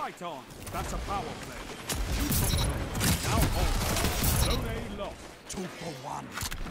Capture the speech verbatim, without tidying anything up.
Fight on. That's a power play. You took them. Now hold. Zone A lost. Two for one.